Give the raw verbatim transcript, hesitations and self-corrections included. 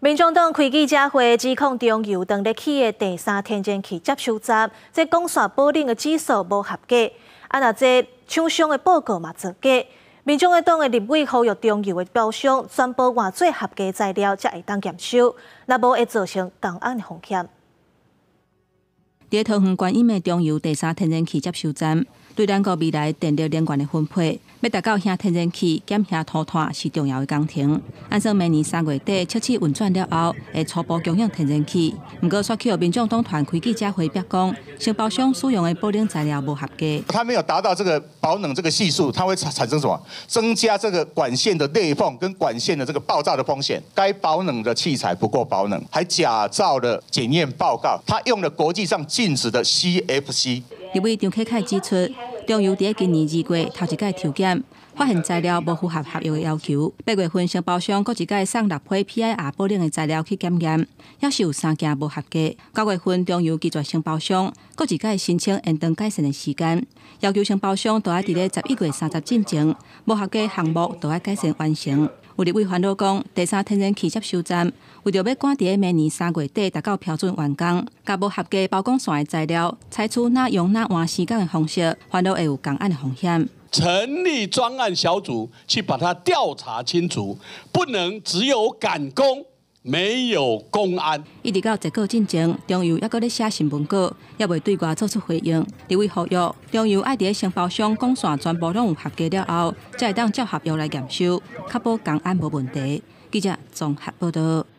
民众党开记者会，指控中油动力起的第三天然气接收站，这供线保冷的指数无合格，啊，那这厂商的报告嘛造假。民众党的立委呼吁中油的包商全部换做合格材料，才会当验收，若无会造成公安的风险。 在桃园观音的中油第三天然气接收站，对咱国未来电力能源的分配，要达到兄天然气减兄土炭是重要的工程。按照明年三月底测试运转了后，会初步供应天然气。不过，却有民众党团开记者会表讲，承包商使用的保冷材料不合格。 它没有达到这个保冷这个系数，它会产生什么？增加这个管线的裂缝跟管线的这个爆炸的风险。该保冷的器材不够保冷，还假造了检验报告，它用了国际上禁止的 C F C。 立委张启凯指出，中油在今年二月头一届抽检，发现材料无符合合约的要求。八月份承包商搁一届送六批 P I R 保冷的材料去检验，也是有三件无合格。九月份中油拒绝承包商搁一届申请延长改善的时间，要求承包商都要伫咧十一月三十进前，无合格项目都要改善完成。有立委烦恼讲，第三天然气接收站为着要赶伫明年三月底达到标准完工，甲无合格包工线的材料，采取哪用哪换时间的方式，烦恼会有公安的风险。 成立专案小组去把它调查清楚，不能只有赶工，没有公安。 一直到结果进前，中油还搁咧写新闻稿，也未对外做出回应。立委呼吁中油爱伫承包商供线全部拢有合格了后，才会当照合约来验收，确保公安无问题。记者综合报道。